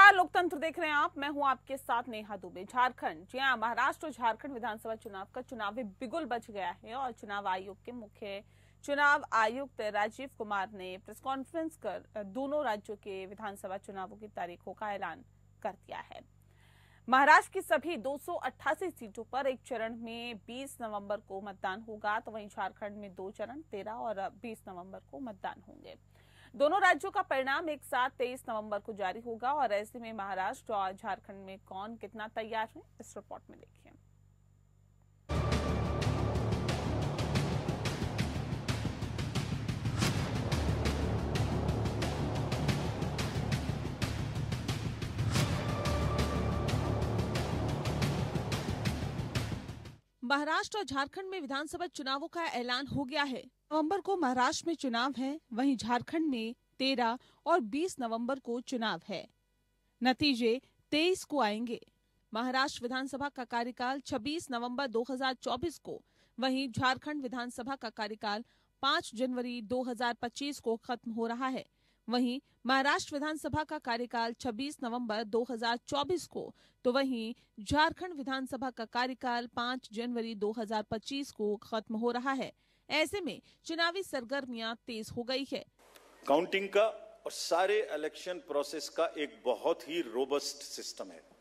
नमस्कार, लोकतंत्र देख रहे हैं आप। मैं हूं आपके साथ नेहा दुबे। झारखंड, जी हां, महाराष्ट्र और झारखंड विधानसभा चुनाव का चुनावी बिगुल बज गया है और चुनाव आयोग के मुख्य चुनाव आयुक्त राजीव कुमार ने प्रेस कॉन्फ्रेंस कर दोनों राज्यों के विधानसभा चुनावों की तारीखों का ऐलान कर दिया है। महाराष्ट्र की सभी 288 सीटों पर एक चरण में 20 नवंबर को मतदान होगा, तो वहीं झारखंड में 2 चरण 13 और 20 नवंबर को मतदान होंगे। दोनों राज्यों का परिणाम एक साथ 23 नवंबर को जारी होगा और ऐसे में महाराष्ट्र और झारखंड में कौन कितना तैयार है, इस रिपोर्ट में देखिए। महाराष्ट्र और झारखंड में विधानसभा चुनावों का ऐलान हो गया है। नवंबर को महाराष्ट्र में चुनाव है, वहीं झारखंड में 13 और 20 नवंबर को चुनाव है। नतीजे 23 को आएंगे। महाराष्ट्र विधानसभा का कार्यकाल 26 नवंबर 2024 को, वहीं झारखंड विधानसभा का कार्यकाल 5 जनवरी 2025 को खत्म हो रहा है। वहीं महाराष्ट्र विधानसभा का कार्यकाल 26 नवंबर 2024 को, तो वहीं झारखंड विधानसभा का कार्यकाल 5 जनवरी 2025 को खत्म हो रहा है। ऐसे में चुनावी सरगर्मियां तेज हो गई है। काउंटिंग का और सारे इलेक्शन प्रोसेस का एक बहुत ही रोबस्ट सिस्टम है।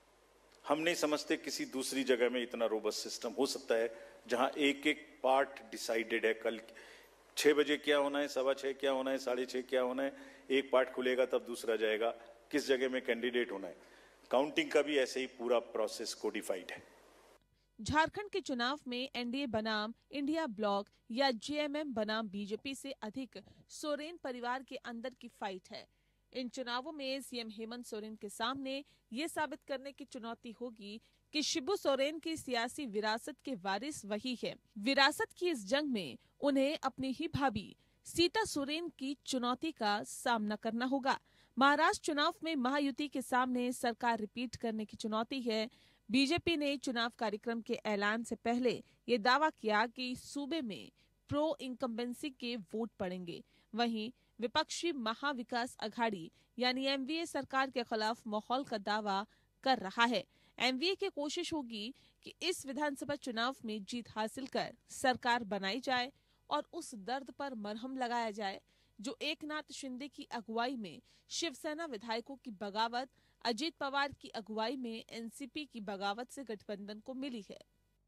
हम नहीं समझते किसी दूसरी जगह में इतना रोबस्ट सिस्टम हो सकता है, जहां एक एक पार्ट डिसाइडेड है। कल 6 बजे क्या होना है, 6:15 क्या होना है, 6:30 क्या होना है, एक पार्ट खुलेगा तब दूसरा जाएगा, किस जगह में कैंडिडेट होना है। काउंटिंग का भी ऐसे ही पूरा प्रोसेस कोडिफाइड है। झारखंड के चुनाव में एनडीए बनाम इंडिया ब्लॉक या जेएमएम बनाम बीजेपी से अधिक सोरेन परिवार के अंदर की फाइट है। इन चुनावों में सीएम हेमंत सोरेन के सामने ये साबित करने की चुनौती होगी कि शिबू सोरेन की सियासी विरासत के वारिस वही है। विरासत की इस जंग में उन्हें अपनी ही भाभी सीता सोरेन की चुनौती का सामना करना होगा। महाराष्ट्र चुनाव में महायुति के सामने सरकार रिपीट करने की चुनौती है। बीजेपी ने चुनाव कार्यक्रम के ऐलान से पहले ये दावा किया कि सूबे में प्रो इनकम्बेंसी के वोट पड़ेंगे। वहीं विपक्षी महाविकास अघाड़ी यानी एमवीए सरकार के खिलाफ माहौल का दावा कर रहा है। एमवीए की कोशिश होगी कि इस विधानसभा चुनाव में जीत हासिल कर सरकार बनाई जाए और उस दर्द पर मरहम लगाया जाए जो एकनाथ शिंदे की अगुवाई में शिवसेना विधायकों की बगावत, अजीत पवार की अगुवाई में एनसीपी की बगावत से गठबंधन को मिली है।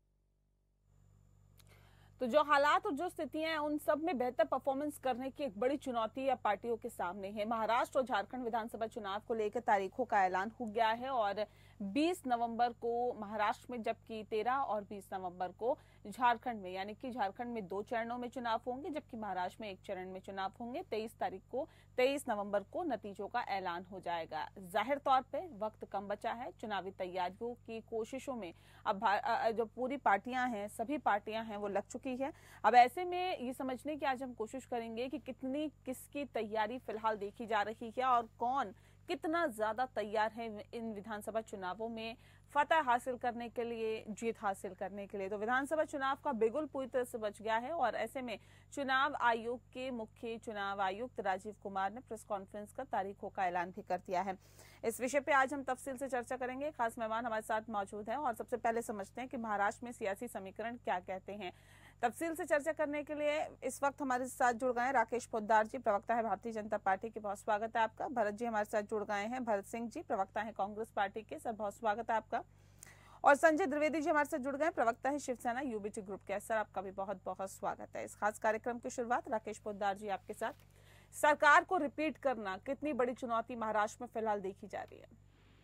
तो जो हालात और जो स्थितियां हैं, उन सब में बेहतर परफॉर्मेंस करने की एक बड़ी चुनौती या पार्टियों के सामने है। महाराष्ट्र और झारखंड विधानसभा चुनाव को लेकर तारीखों का ऐलान हो गया है और 20 नवंबर को महाराष्ट्र में, जबकि 13 और 20 नवंबर को झारखंड में, यानी कि झारखंड में 2 चरणों में चुनाव होंगे, जबकि महाराष्ट्र में 1 चरण में चुनाव होंगे। 23 नवंबर को नतीजों का ऐलान हो जाएगा। जाहिर तौर पे वक्त कम बचा है। चुनावी तैयारियों की कोशिशों में अब जो पूरी पार्टियां हैं, सभी पार्टियां हैं, वो लग चुकी है। अब ऐसे में ये समझने की आज हम कोशिश करेंगे कि कितनी किसकी तैयारी फिलहाल देखी जा रही है और कौन कितना ज्यादा तैयार है इन विधानसभा चुनावों में फतह हासिल करने के लिए, जीत हासिल करने के लिए। तो विधानसभा चुनाव का बिगुल पूरी तरह से बच गया है और ऐसे में चुनाव आयोग के मुख्य चुनाव आयुक्त राजीव कुमार ने प्रेस कॉन्फ्रेंस कर तारीखों का ऐलान भी कर दिया है। इस विषय पे आज हम तफसील से चर्चा करेंगे। खास मेहमान हमारे साथ मौजूद हैं और सबसे पहले समझते हैं कि महाराष्ट्र में सियासी समीकरण क्या कहते हैं। तफसील से चर्चा करने के लिए इस वक्त हमारे साथ जुड़ गए राकेश पोद्दार जी, प्रवक्ता है भारतीय जनता पार्टी के, बहुत स्वागत है आपका। भरत जी हमारे साथ जुड़ गए हैं, भरत सिंह जी प्रवक्ता है कांग्रेस पार्टी के, सर बहुत स्वागत है आपका। और संजय द्विवेदी जी हमारे साथ जुड़ गए, प्रवक्ता है शिवसेना यूबीटी ग्रुप के, सर आपका भी बहुत बहुत स्वागत है। इस खास कार्यक्रम की शुरुआत राकेश पोद्दार जी आपके साथ। सरकार को रिपीट करना कितनी बड़ी चुनौती महाराष्ट्र में फिलहाल देखी जा रही है?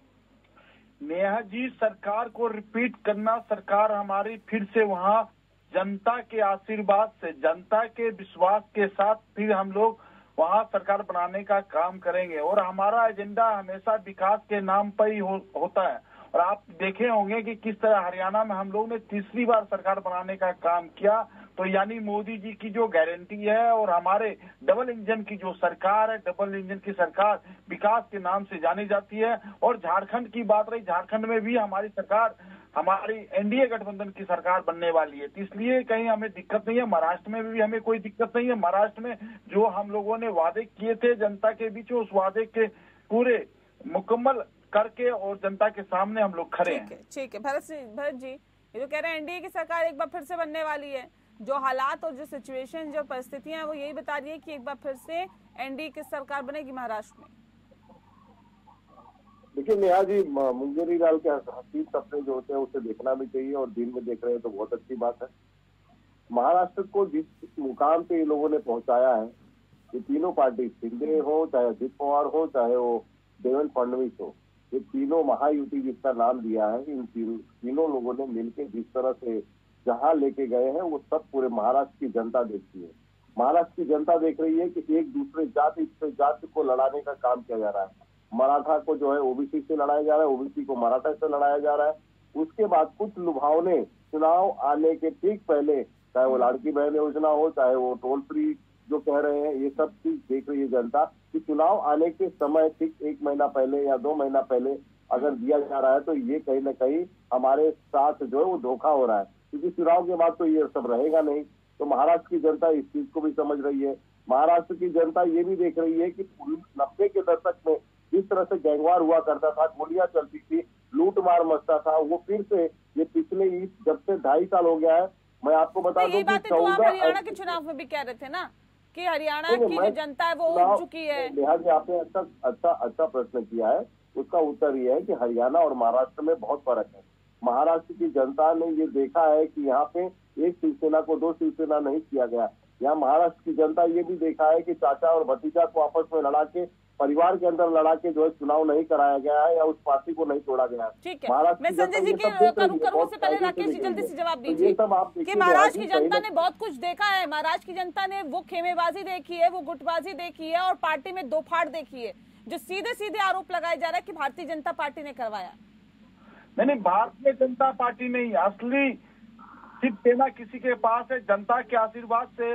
नेहा जी, सरकार को रिपीट करना, सरकार हमारी फिर से वहाँ जनता के आशीर्वाद से, जनता के विश्वास के साथ फिर हम लोग वहाँ सरकार बनाने का काम करेंगे और हमारा एजेंडा हमेशा विकास के नाम पर ही होता है। और आप देखे होंगे कि किस तरह हरियाणा में हम लोग ने तीसरी बार सरकार बनाने का काम किया। तो यानी मोदी जी की जो गारंटी है और हमारे डबल इंजन की जो सरकार है, डबल इंजन की सरकार विकास के नाम से जानी जाती है। और झारखंड की बात रही, झारखंड में भी हमारी सरकार, हमारी एनडीए गठबंधन की सरकार बनने वाली है, तो इसलिए कहीं हमें दिक्कत नहीं है। महाराष्ट्र में भी हमें कोई दिक्कत नहीं है। महाराष्ट्र में जो हम लोगों ने वादे किए थे जनता के बीच, उस वादे के पूरे मुकम्मल करके और जनता के सामने हम लोग खड़े हैं। ठीक है भरत जी, ये तो कह रहे हैं एनडीए की सरकार एक बार फिर से बनने वाली है। जो हालात और जो सिचुएशन, जो परिस्थितियां हैं, वो यही बता रही है कि एक बार फिर से एनडीए की सरकार बनेगी महाराष्ट्र में। देखिए नेहा जी, मुंगेरी लाल के हसीन सपने जो होते हैं उसे देखना भी चाहिए, और दिन में देख रहे हैं तो बहुत अच्छी बात है। महाराष्ट्र को जिस मुकाम पे ये लोगों ने पहुंचाया है, ये तीनों पार्टी, शिंदे हो, चाहे अजित पवार हो, चाहे वो देवेंद्र फडणवीस हो, ये तीनों महायुति जिसका नाम दिया है, इन तीनों लोगों ने मिलकर जिस तरह से जहां लेके गए हैं वो सब पूरे महाराष्ट्र की जनता देखती है। महाराष्ट्र की जनता देख रही है कि एक दूसरे जाति से जाति को लड़ाने का काम किया जा रहा है। मराठा को जो है ओबीसी से लड़ाया जा रहा है, ओबीसी को मराठा से लड़ाया जा रहा है। उसके बाद कुछ लुभावने चुनाव आने के ठीक पहले, चाहे वो लाड़की बहन योजना हो, चाहे वो टोल फ्री जो कह रहे हैं, ये सब चीज देख रही है जनता कि चुनाव आने के समय ठीक 1 महीना पहले या 2 महीना पहले अगर दिया जा रहा है तो ये कहीं ना कहीं हमारे साथ जो है वो धोखा हो रहा है, क्योंकि चुनाव के बाद तो ये सब रहेगा नहीं। तो महाराष्ट्र की जनता इस चीज को भी समझ रही है। महाराष्ट्र की जनता ये भी देख रही है कि 90 के दशक में जिस तरह से गैंगवार हुआ करता था, गोलियां चलती थी, लूट मार मचता था, वो फिर से ये पिछले जब से 2.5 साल हो गया है। मैं आपको बता दूं कि 14 हरियाणा के चुनाव में भी कह रहे थे ना कि हरियाणा की जो जनता है वो उठ चुकी है। लिहाजा आपने अच्छा प्रश्न किया है। उसका उत्तर ये है कि हरियाणा और महाराष्ट्र में बहुत फर्क है। महाराष्ट्र की जनता ने ये देखा है कि यहाँ पे एक शिवसेना को 2 शिवसेना नहीं किया गया। यहाँ महाराष्ट्र की जनता ये भी देखा है कि चाचा और भतीजा को आपस में लड़ा के, परिवार के अंदर लड़ा के जो है चुनाव नहीं कराया गया है या उस पार्टी को नहीं तोड़ा गया है। ठीक है, मैं संजय जी के करूं से पहले राकेश जी जल्दी से जवाब दीजिए कि महाराष्ट्र की जनता ने बहुत कुछ देखा है। महाराष्ट्र की जनता ने वो खेमेबाजी देखी है, वो गुटबाजी देखी है और पार्टी में 2 फाड़ देखी है। जो सीधे आरोप लगाए जा रहा है कि भारतीय जनता पार्टी ने करवाया। नहीं, भारतीय जनता पार्टी नहीं, असली शिवसेना किसी के पास है, जनता के आशीर्वाद से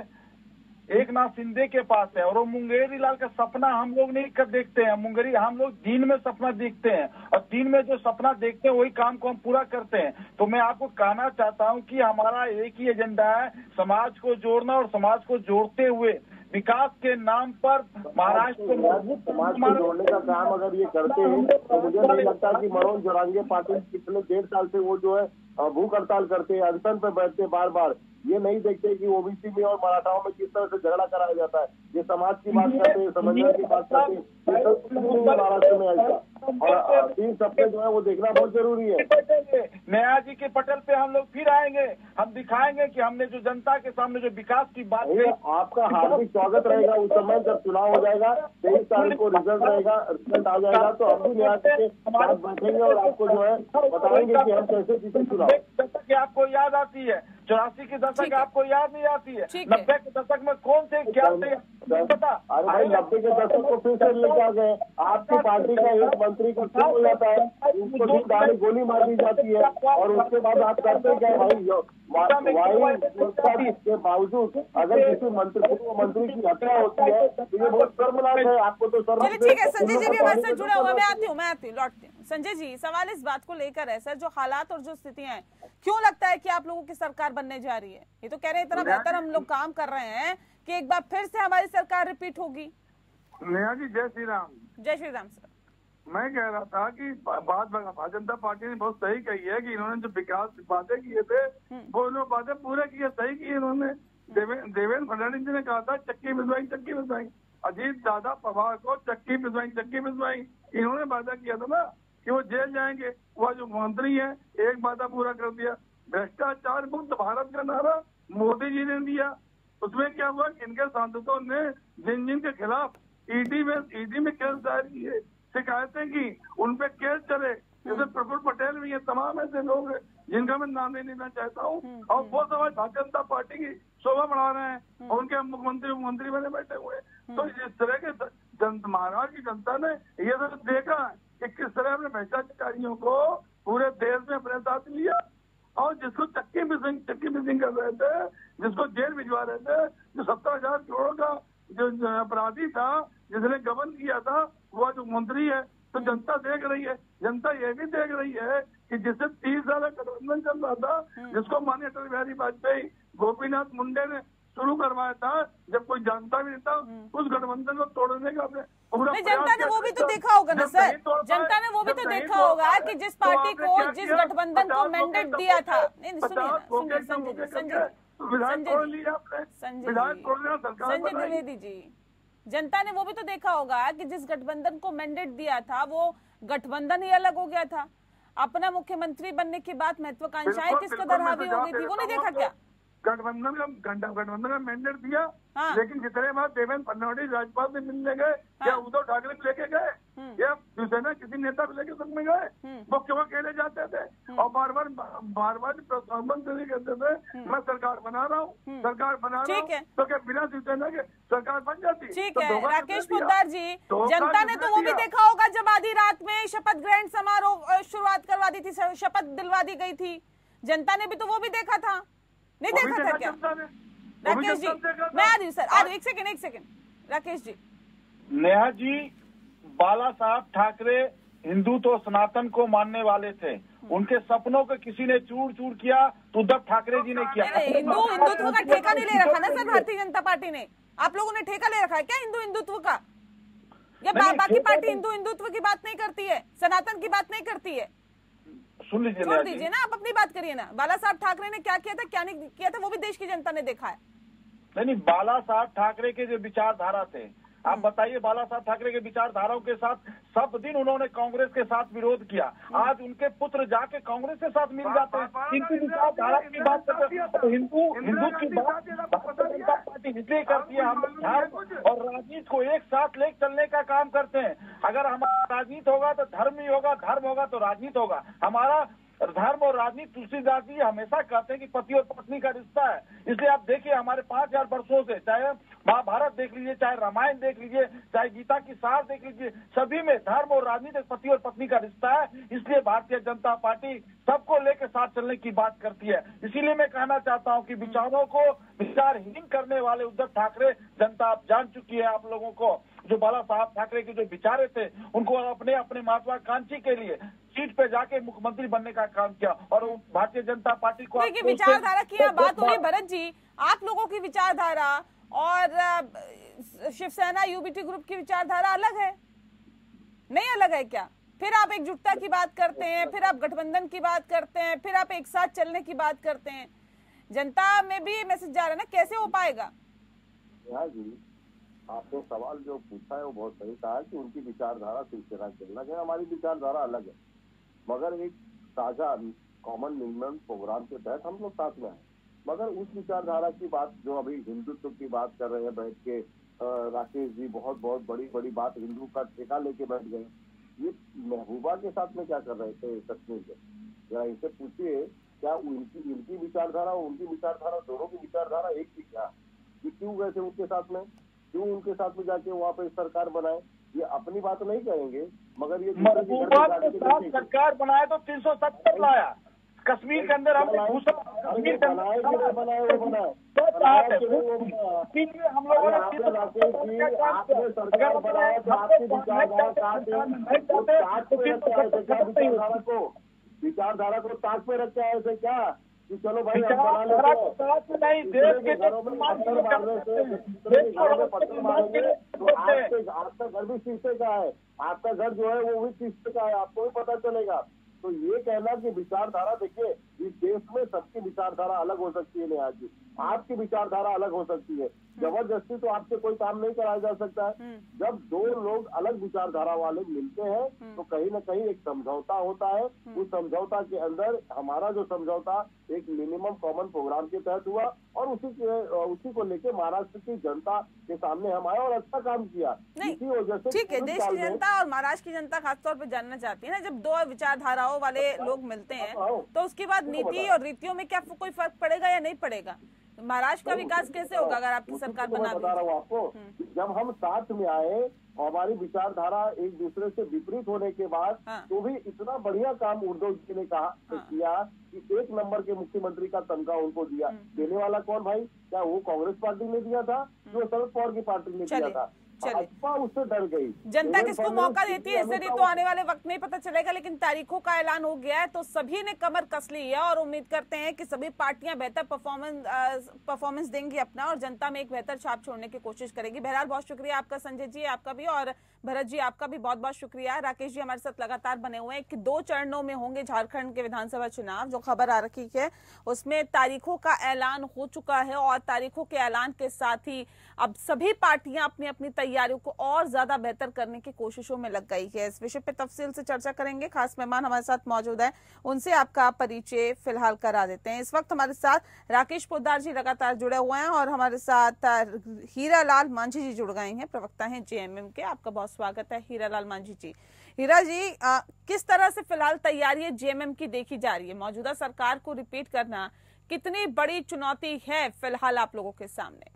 एकनाथ शिंदे के पास है। और वो मुंगेरी लाल का सपना हम लोग नहीं कर देखते हैं। मुंगेरी हम लोग दिन में सपना देखते हैं और दिन में जो सपना देखते हैं वही काम को हम पूरा करते हैं। तो मैं आपको कहना चाहता हूं कि हमारा एक ही एजेंडा है, समाज को जोड़ना, और समाज को जोड़ते हुए विकास के नाम पर महाराष्ट्र को मजबूत समाज को जोड़ने का काम अगर ये करते हैं तो मुझे नहीं लगता कि मनोज जोरांगे पाटिल पिछले 1.5 साल से वो जो है भूख हड़ताल करते हैं, अनशन पे बैठते बार बार, ये नहीं देखते कि ओबीसी में और मराठाओं में किस तरह से झगड़ा कराया जाता है। ये समाज की बात करते हैं, समझने की बात करते हैं, महाराष्ट्र में ऐसा। और 3 सपने जो है वो देखना बहुत जरूरी है। नया जी के पटल पे हम लोग फिर आएंगे, हम दिखाएंगे कि हमने जो जनता के सामने जो विकास की बात की। आपका हार्दिक स्वागत रहेगा उस समय जब चुनाव हो जाएगा, 23 तारीख को रिजल्ट आ जाएगा, तो हम भी न्याय के साथ बैठेंगे और आपको जो है बताएंगे कि हम कैसे जीते चुनाव। दशक आपको याद आती है, 84 की दशक आपको याद नहीं आती है, 90 के दशक में कौन से क्या पता। अरे भाई 90 के दशक को फिर से लेकर आ गए। आपकी पार्टी का एक मंत्री को छीन हो जाता है, उसको गाड़ी गोली मार दी जाती है और उसके बाद आप करते क्या भाई, के बावजूद अगर किसी मंत्री की हत्या होती है तो ये बहुत शर्मनाक है। आपको तो शर्म। ठीक है, संजय जी भी हमारे से जुड़ा हुआ, मैं आती हूँ लौटती हूँ। संजय जी, सवाल इस बात को लेकर है सर, जो हालात और जो स्थितियां हैं, क्यों लगता है कि आप लोगों की सरकार बनने जा रही है? ये तो कह रहे हैं इतना बेहतर हम लोग काम कर रहे हैं कि एक बार फिर से हमारी सरकार रिपीट होगी। नेहा जी, जय श्री राम। जय श्री राम सर। मैं कह रहा था कि बात भारतीय जनता पार्टी ने बहुत सही कही है कि इन्होंने जो विकास बातें किए थे वो इन्होंने बातें पूरे किए, सही किए इन्होंने। देवेंद्र फडणवीस जी ने कहा था चक्की भिजवाई। अजीत दादा पवार को चक्की भिजवाई। इन्होंने वादा किया था ना कि वो जेल जाएंगे, वह जो मंत्री है एक वादा पूरा कर दिया। भ्रष्टाचार मुक्त भारत का नारा मोदी जी ने दिया, उसमें क्या हुआ, इनके सांसदों ने जिन के खिलाफ ईडी में केस दायर किए, शिकायतें की, उनपे केस चले, जैसे प्रफुल्ल पटेल भी है, तमाम ऐसे लोग हैं जिनका मैं नाम नहीं लेना चाहता हूँ, और वो समाज भारतीय जनता पार्टी की शोभा बढ़ा रहे हैं और उनके मुख्यमंत्री बने बैठे हुए हैं। तो इस तरह के महाराष्ट्र की जनता ने ये तो देखा कि किस तरह अपने भ्रष्टाचारियों को पूरे देश में अपने साथ लिया और जिसको चक्की मिसिंग कर रहे थे, जिसको जेल भिजवा रहे थे, जो 70,000 करोड़ का जो अपराधी था, जिसने गबन किया था, वो जो मंत्री है। तो जनता देख रही है, जनता ये भी देख रही है कि जिससे 30 साल गठबंधन चल रहा था, जिसको माननीय अटल बिहारी वाजपेयी, गोपीनाथ मुंडे ने शुरू करवाया था, जब कोई कोई जानता भी नहीं था उस गठबंधन को तोड़ने का अपने पूरा नहीं, जनता ने वो भी तो देखा होगा ना सर, जनता ने वो भी तो देखा होगा कि जिस पार्टी को, जिस गठबंधन को मैंडेट दिया था। नहीं सुनिए संजय द्विवेदी जी, जनता ने वो भी तो देखा होगा कि जिस गठबंधन को मैंडेट दिया था वो गठबंधन ही अलग हो गया था। अपना मुख्यमंत्री बनने के बाद महत्वाकांक्षाएं किस कदर हावी हो गई थी, वो नहीं देखा क्या? गठबंधन का मैंडेट दिया, लेकिन जितने बार देवेंद्र फडणवीस राज्यपाल से मिलने गए या उद्धव ठाकरे को लेके गए या शिवसेना किसी नेता को लेके संग में गए, वो क्यों अकेले जाते थे और बार बार प्रधानमंत्री कहते थे मैं सरकार बना रहा हूँ, सरकार बना रहा हूँ, तो क्या बिना शिवसेना के सरकार बन जाती? ठीक है राकेश पोद्दार जी, जनता ने तो वो भी देखा होगा जब आधी रात में शपथ ग्रहण समारोह शुरुआत करवा दी थी, शपथ दिलवा दी गई थी, जनता ने भी तो वो भी देखा था, नहीं देखा था क्या? राकेश जी मैं आ रही हूँ सर, आ रही, एक सेकंड राकेश जी। नेहा जी, बाला साहब ठाकरे हिंदुत्व सनातन को मानने वाले थे, उनके सपनों को किसी ने चूर चूर किया तो उद्धव ठाकरे जी ने किया। हिंदुत्व का ठेका नहीं ले रखा ना सर भारतीय जनता पार्टी ने, आप लोगों ने ठेका ले रखा है क्या हिंदुत्व का? या बाकी पार्टी हिंदुत्व की बात नहीं करती है, सनातन की बात नहीं करती है? सुन लीजिए, छोड़ दीजिए ना, आप अपनी बात करिए ना। बाला साहब ठाकरे ने क्या किया था, क्या नहीं किया था, वो भी देश की जनता ने देखा है। नहीं, बाला साहब ठाकरे के जो विचारधारा थे, आप बताइए, बाला साहब ठाकरे के विचारधाराओं के साथ सब दिन उन्होंने कांग्रेस के साथ विरोध किया। आज उनके पुत्र जाके कांग्रेस के साथ मिल जाते हैं। इनकी विचारधारा की बात करते हैं तो हिंदू की बात भारतीय जनता पार्टी इसलिए करती है। हम धर्म और राजनीति को एक साथ ले चलने का काम करते हैं। अगर हमारा राजनीति होगा तो धर्म ही होगा, धर्म होगा तो राजनीति होगा। हमारा धर्म और राजनीति तुलसीदास जी हमेशा कहते हैं कि पति और पत्नी का रिश्ता है। इसलिए आप देखिए, हमारे 5000 वर्षों से, चाहे महाभारत देख लीजिए, चाहे रामायण देख लीजिए, चाहे गीता की सार देख लीजिए, सभी में धर्म और राजनीति पति और पत्नी का रिश्ता है। इसलिए भारतीय जनता पार्टी सबको लेकर साथ चलने की बात करती है। इसीलिए मैं कहना चाहता हूं कि विचारों को विचारहीन करने वाले उद्धव ठाकरे जनता आप जान चुकी है। आप लोगों को जो बाला साहब ठाकरे के जो विचारे थे, उनको अपने महत्वाकांक्षी के लिए सीट पे जाके मुख्यमंत्री बनने का काम किया और भारतीय जनता पार्टी को विचारधारा की बात हो रही है। भरत जी, आप लोगों की विचारधारा और शिवसेना यूबीटी ग्रुप की विचारधारा अलग है, नहीं अलग है क्या? फिर आप एकजुटता की बात करते हैं, फिर आप गठबंधन की बात करते हैं, फिर आप एक साथ चलने की बात करते हैं। जनता में भी ये मैसेज जा रहा है ना, कैसे हो पाएगा? जी, आपने सवाल जो पूछा है वो बहुत सही कहा कि उनकी विचारधारा शिवसेना की अलग है, हमारी विचारधारा अलग है, मगर एक साझा कॉमन मिनिमम प्रोग्राम के तहत हम लोग साथ में हैं। मगर उस विचारधारा की बात जो अभी हिंदुत्व की बात कर रहे हैं बैठ के राकेश जी, बहुत बड़ी बात हिंदू का ठेका लेके बैठ गए। ये महबूबा के साथ में क्या कर रहे थे कश्मीर में? जरा इनसे पूछिए, क्या इनकी विचारधारा और उनकी विचारधारा, दोनों की विचारधारा एक थी क्या? ये क्यों गए थे उनके साथ में? क्यों उनके साथ में जाके वहाँ पे सरकार बनाए? ये अपनी बात नहीं कहेंगे, मगर ये महबूबा के साथ सरकार बनाए तो 370 लाया। कश्मीर के अंदर हमने घुसा, कश्मीर के अंदर हम लोगों ने सरकार बनाया, विचारधारा को ताक पे रखा है ऐसे क्या कि चलो भाई नहीं, देश के घरों में पत्थर मारेंगे तो आपका घर भी शीशे का है, आपका घर जो है वो भी शीशे का है, आपको भी पता चलेगा। तो ये कहना कि विचारधारा, देखिए इस देश में सबकी विचारधारा अलग हो सकती है। नेहा जी, आपकी विचारधारा अलग हो सकती है, जबरदस्ती तो आपसे कोई काम नहीं कराया जा सकता है। जब दो लोग अलग विचारधारा वाले मिलते हैं तो कहीं ना कहीं एक समझौता होता है। उस समझौता के अंदर हमारा जो समझौता एक मिनिमम कॉमन प्रोग्राम के तहत हुआ और उसी को लेके महाराष्ट्र की जनता के सामने हम आए और अच्छा काम किया। इसी वजह से ठीक है, देश की जनता और महाराष्ट्र की जनता खासतौर पर जानना चाहती है ना, जब दो विचारधाराओं वाले लोग मिलते हैं तो उसके बाद नीति और रीतियों में क्या कोई फर्क पड़ेगा या नहीं पड़ेगा? महाराष्ट्र का विकास कैसे होगा अगर आपकी सरकार बना? बता रहा हूँ आपको, जब हम साथ में आए हमारी विचारधारा एक दूसरे से विपरीत होने के बाद तो भी इतना बढ़िया काम उद्धव जी ने किया कि 1 नंबर के मुख्यमंत्री का तमगा उनको दिया। देने वाला कौन भाई? क्या वो कांग्रेस पार्टी ने दिया था, जो शरद पवार की पार्टी ने दिया था? भाजपा उससे डर गई। जनता किसको मौका देती है इससे तो आने वाले वक्त में ही पता चलेगा, लेकिन तारीखों का ऐलान हो गया है तो सभी ने कमर कस ली है और उम्मीद करते हैं कि सभी पार्टियां बेहतर परफॉर्मेंस देंगी अपना और जनता में एक बेहतर छाप छोड़ने की कोशिश करेगी। बहरहाल बहुत शुक्रिया आपका संजय जी, आपका भी, और भरत जी आपका भी बहुत बहुत शुक्रिया। राकेश जी हमारे साथ लगातार बने हुए हैं कि 2 चरणों में होंगे झारखंड के विधानसभा चुनाव। जो खबर आ रखी है उसमें तारीखों का ऐलान हो चुका है और तारीखों के ऐलान के साथ ही अब सभी पार्टियां अपनी अपनी तैयारियों को और ज्यादा बेहतर करने की कोशिशों में लग गई है। इस विषय पे तफसील से चर्चा करेंगे, खास मेहमान हमारे साथ मौजूद है, उनसे आपका परिचय फिलहाल करा देते हैं। इस वक्त हमारे साथ राकेश पोद्दार जी लगातार जुड़े हुए हैं और हमारे साथ हीरालाल मांझी जी जुड़ गए हैं, प्रवक्ता हैं जेएमएम के। आपका बहुत स्वागत है हीरालाल मांझी जी। हीरा जी, किस तरह से फिलहाल तैयारी जेएमएम की देखी जा रही है? मौजूदा सरकार को रिपीट करना कितनी बड़ी चुनौती है फिलहाल आप लोगों के सामने?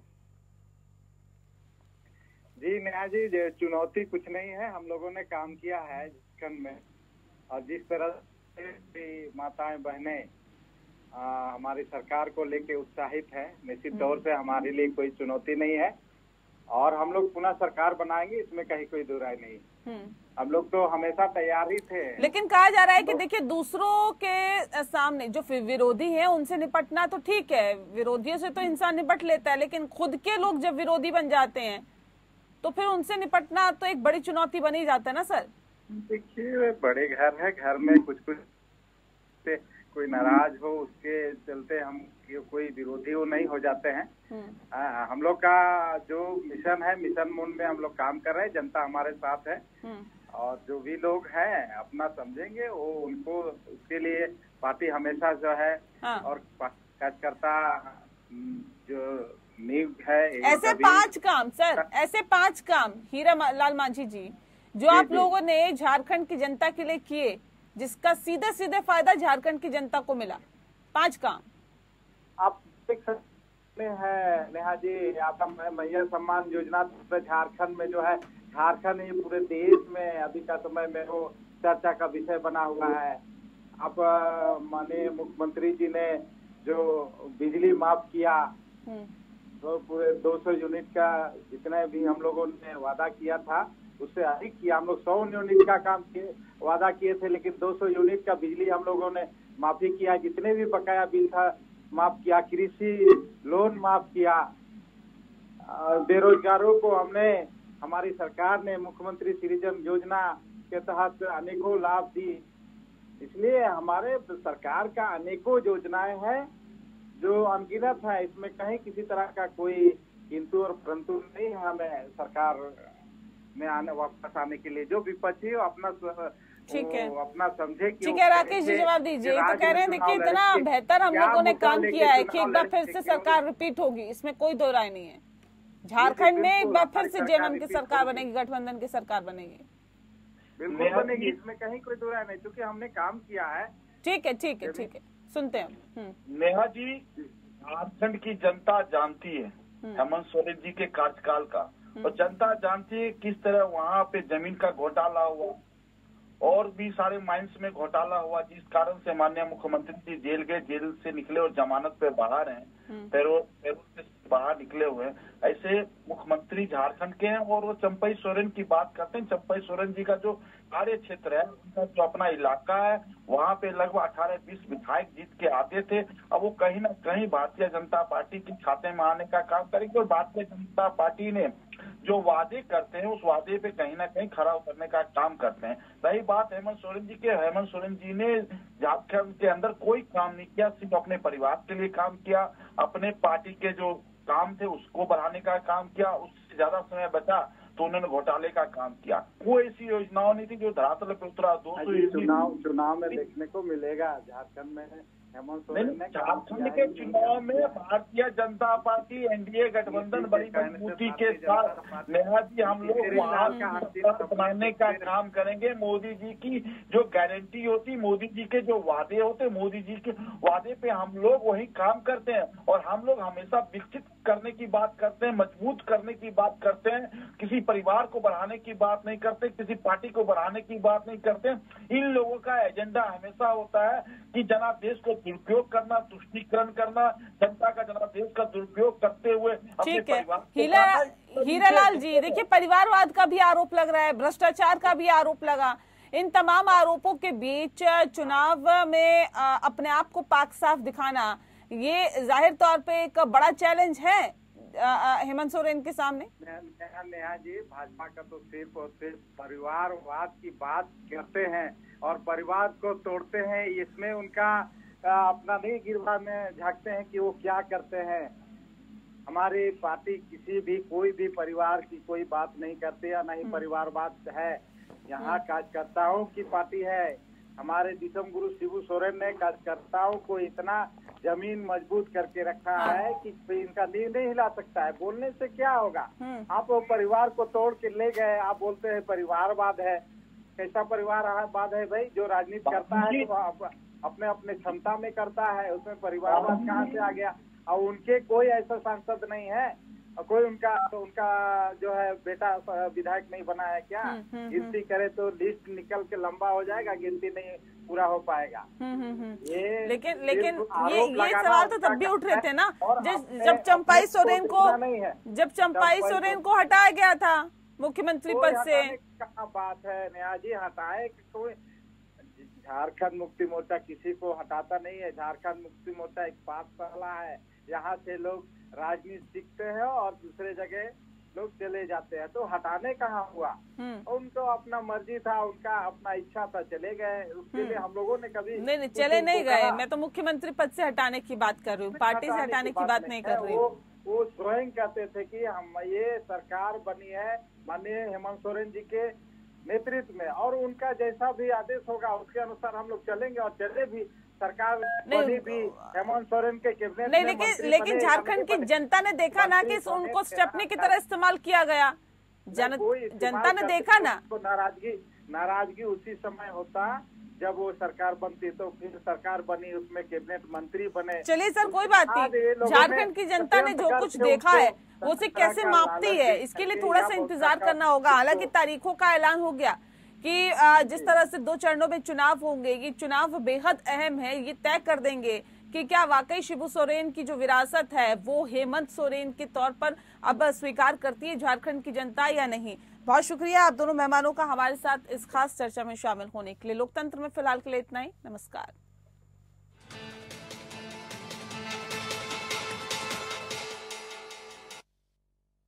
जी नेहा जी, चुनौती कुछ नहीं है। हम लोगों ने काम किया है झारखंड में और जिस तरह से माताएं बहनें हमारी सरकार को लेके उत्साहित है, निश्चित तौर से हमारे लिए कोई चुनौती नहीं है और हम लोग पुनः सरकार बनाएंगे, इसमें कहीं कोई दो राय नहीं। हम लोग तो हमेशा तैयार ही थे। लेकिन कहा जा रहा है कि देखिए दूसरों के सामने जो विरोधी हैं उनसे निपटना तो ठीक है, विरोधियों से तो इंसान निपट लेता है, लेकिन खुद के लोग जब विरोधी बन जाते हैं तो फिर उनसे निपटना तो एक बड़ी चुनौती बन ही जाता है ना सर? देखिए बड़े घर है, घर में कुछ से कोई नाराज हो उसके चलते हम कोई विरोधी वो नहीं हो जाते हैं। हम लोग का जो मिशन है, मिशन मोड में हम लोग काम कर रहे हैं, जनता हमारे साथ है और जो भी लोग हैं अपना समझेंगे वो उनको, उसके लिए पार्टी हमेशा जो है और कार्यकर्ता जो नींव है। ऐसे 5 काम सर, ऐसे 5 काम हीरालाल मांझी जी जो आप लोगों ने झारखंड की जनता के लिए किए, जिसका सीधे सीधे फायदा झारखंड की जनता को मिला, 5 काम आप देख सकते हैं नेहा जी। आपका मैया सम्मान योजना झारखंड में जो है, झारखंड ही पूरे देश में अभी का समय में वो चर्चा का विषय बना हुआ है। आप माननीय मुख्यमंत्री जी ने जो बिजली माफ किया तो पूरे 200 यूनिट का जितने भी हम लोगों ने वादा किया था उससे अधिक किया। हम लोग 100 यूनिट का काम वादा किए थे, लेकिन 200 यूनिट का बिजली हम लोगों ने माफी किया। जितने भी बकाया बिल था माफ किया, कृषि लोन माफ किया, बेरोजगारों को हमने, हमारी सरकार ने मुख्यमंत्री सृजन योजना के तहत अनेकों लाभ दी। इसलिए हमारे सरकार का अनेकों योजनाएं हैं जो अनगिनत है, इसमें कहीं किसी तरह का कोई किंतु और परंतु नहीं है। हमें सरकार में वापस आने के लिए जो विपक्षी अपना ठीक है, अपना समझे कि ठीक है। राकेश जी जवाब दीजिए। तो कह रहे हैं देखिए इतना बेहतर हम लोगों ने काम किया है कि एक बार फिर से सरकार रिपीट होगी, इसमें कोई दो राय नहीं है। झारखंड में एक बार फिर से जेएमएम की सरकार बनेगी, गठबंधन की सरकार बनेगी, बिल्कुल बनेगी, इसमें कहीं कोई दो राय नहीं, क्योंकि हमने काम किया है। ठीक है, ठीक है, ठीक है, सुनते हैं। नेहा जी, झारखंड की जनता जानती है हेमंत सोरेन जी के कार्यकाल का, और जनता जानती है किस तरह वहाँ पे जमीन का घोटाला हुआ और भी सारे माइंस में घोटाला हुआ, जिस कारण से माननीय मुख्यमंत्री जी जेल गए, जेल से निकले और जमानत पे बाहर हैं, पैरोल से बाहर निकले हुए हैं। ऐसे मुख्यमंत्री झारखंड के हैं और वो चंपई सोरेन की बात करते हैं। चंपई सोरेन जी का जो कार्य क्षेत्र है, उनका जो अपना इलाका है, वहाँ पे लगभग 18-20 विधायक जीत के आते थे। अब वो कहीं ना कहीं भारतीय जनता पार्टी के खाते में आने का काम करेंगे और भारतीय जनता पार्टी ने जो वादे करते हैं उस वादे पे कहीं ना कहीं खरा उतरने का काम करते हैं। रही बात हेमंत सोरेन जी के, हेमंत सोरेन जी ने झारखंड के अंदर कोई काम नहीं किया, सिर्फ अपने परिवार के लिए काम किया, अपने पार्टी के जो काम थे उसको बढ़ाने का काम किया, उससे ज्यादा समय बचा तो उन्होंने घोटाले का काम किया। कोई ऐसी योजनाओं नहीं थी जो धरातल पे उतरा। 200 चुनाव में देखने को मिलेगा झारखंड में हेमंत सोरेन ने झारखंड के चुनाव में भारतीय जनता पार्टी एनडीए गठबंधन बड़ी मजबूती के साथ नेहा जी हम लोग वहाँ बनाने का काम करेंगे। मोदी जी की जो गारंटी होती, मोदी जी के जो वादे होते, मोदी जी के वादे पे हम लोग वही काम करते हैं और हम लोग हमेशा विकसित करने की बात करते हैं, मजबूत करने की बात करते हैं, किसी परिवार को बढ़ाने की बात नहीं करते, किसी पार्टी को बढ़ाने की बात नहीं करते। इन लोगों का एजेंडा हमेशा होता है कि जनादेश को दुरुपयोग करना, तुष्टीकरण करना, जनता का जनादेश का दुरुपयोग करते हुए अपने परिवार। हीरालाल जी, देखिए परिवारवाद का भी आरोप लग रहा है, भ्रष्टाचार का भी आरोप लगा। इन तमाम आरोपों के बीच चुनाव में अपने आप को पाक साफ दिखाना, ये जाहिर तौर पे एक बड़ा चैलेंज है हेमंत सोरेन के सामने। नेहा जी, भाजपा का तो सिर्फ और सिर्फ परिवारवाद की बात करते हैं और परिवार को तोड़ते हैं। इसमें उनका अपना नहीं गिरवा में झांकते हैं कि वो क्या करते हैं। हमारी पार्टी किसी भी कोई भी परिवार की कोई बात नहीं करती या नहीं परिवारवाद है। यहाँ कार्यकर्ताओं की पार्टी है। हमारे दिसम गुरु शिबू सोरेन ने कार्यकर्ताओं को इतना जमीन मजबूत करके रखा है कि इनका नींव नहीं हिला सकता है। बोलने से क्या होगा? आप वो परिवार को तोड़ के ले गए, आप बोलते हैं परिवारवाद है। कैसा परिवारवाद है भाई? जो राजनीति करता है तो अपने अपने क्षमता में करता है, उसमें परिवारवाद कहाँ से आ गया? और उनके कोई ऐसा सांसद नहीं है, कोई उनका जो है बेटा विधायक नहीं बना है क्या? गिनती करे तो लिस्ट निकल के लंबा हो जाएगा, गिनती नहीं पूरा हो पाएगा। लेकिन ये सवाल तो तब भी उठ रहे थे ना, जब चंपाई सोरेन को हटाया गया था मुख्यमंत्री पद से। कहाँ बात है नेहा जी, हटाए कोई? झारखंड मुक्ति मोर्चा किसी को हटाता नहीं है। झारखंड मुक्ति मोर्चा एक पाठशाला है, यहाँ से लोग राजनीति सीखते हैं और दूसरे जगह लोग चले जाते हैं। तो हटाने कहाँ हुआ? उनको अपना मर्जी था, उनका अपना इच्छा था, चले गए। उसके लिए हम लोगों ने कभी नहीं चले नहीं गए। मैं तो मुख्यमंत्री पद से हटाने की बात कर रही हूँ, पार्टी से हटाने की बात नहीं कर रही हूँ। वो स्वयं कहते थे कि हम ये सरकार बनी है माननीय हेमंत सोरेन जी के नेतृत्व में और उनका जैसा भी आदेश होगा उसके अनुसार हम लोग चलेंगे और चले भी। सरकार बनी भी हेमंत सोरेन के कैबिनेट नहीं, लेकिन झारखंड की जनता ने देखा ना कि उनको स्टेपनी की तरह इस्तेमाल किया गया। जनता ने देखा ना। नाराजगी उसी समय होता जब वो सरकार बनती, तो फिर सरकार बनी, उसमें कैबिनेट मंत्री बने। चलिए सर, कोई बात नहीं। झारखंड की जनता ने जो कुछ देखा है वो उसे कैसे मापती है, इसके लिए थोड़ा सा इंतजार करना होगा। हालांकि तारीखों का ऐलान हो गया कि जिस तरह से 2 चरणों में चुनाव होंगे, ये चुनाव बेहद अहम है। ये तय कर देंगे कि क्या वाकई शिबू सोरेन की जो विरासत है वो हेमंत सोरेन के तौर पर अब स्वीकार करती है झारखंड की जनता या नहीं। बहुत शुक्रिया आप दोनों मेहमानों का हमारे साथ इस खास चर्चा में शामिल होने के लिए। लोकतंत्र में फिलहाल के लिए इतना ही। नमस्कार।